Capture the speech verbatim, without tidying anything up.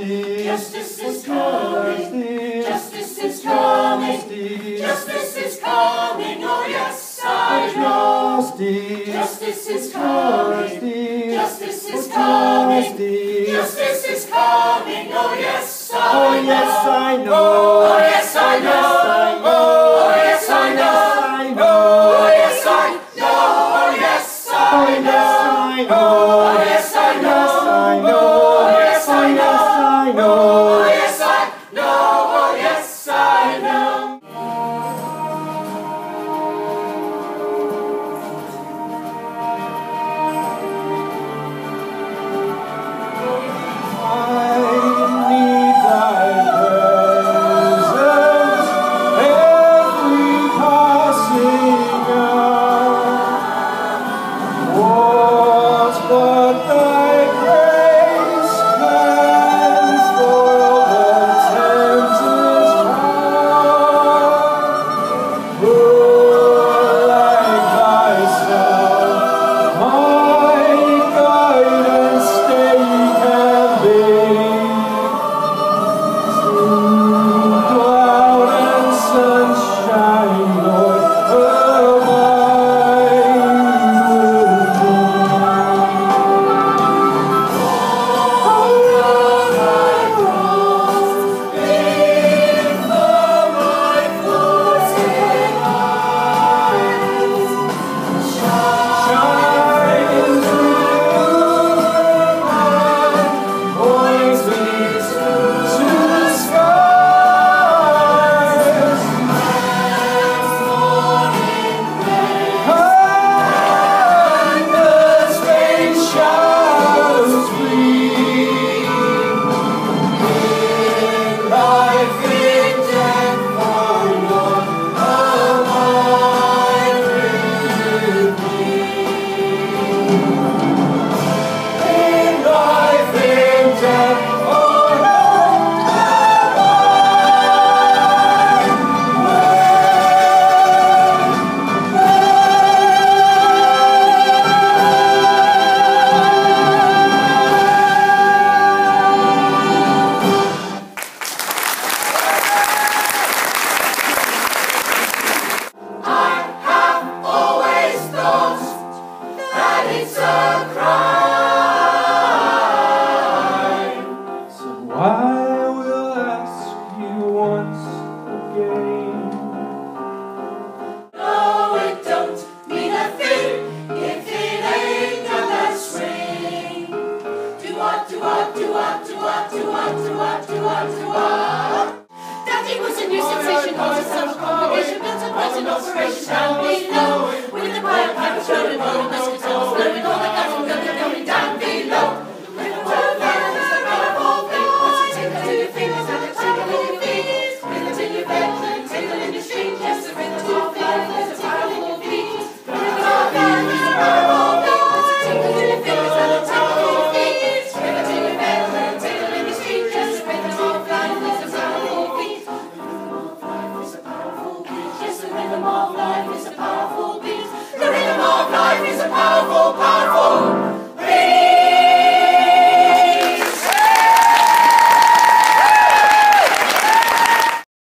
Justice, justice is coming, justice is coming, justice is coming, oh yes, I know. Justice, Justice is coming, justice is coming, justice is coming, oh yes, I know. Oh yes, I know. Oh yes, I know. Oh yes, I know. Oh yes, I know. Oh yes, I know. Oh yes, I know. Oh yes, I know. Oh yes, I know. Oh yes, I know. Daddy was a new sensation, was a summer congregation, built a present operation down below. With the fire pipes rolling, rolling, muskets all blowing, all the guns were going, going down below. With the two fingers, the powerful thing, what's a tinkle to your fingers and a tinkle in your feet? Rhythm in your bed, tinkle in your street, yes, the rhythm of life is a powerful beat. Rhythm of life is a powerful beat, what's a tinkle to your fingers and a tinkle in your feet? Rhythm in your bed, tinkle in your street, yes, the rhythm of life is a powerful beat. Rhythm of life is a powerful beat, yes, the rhythm of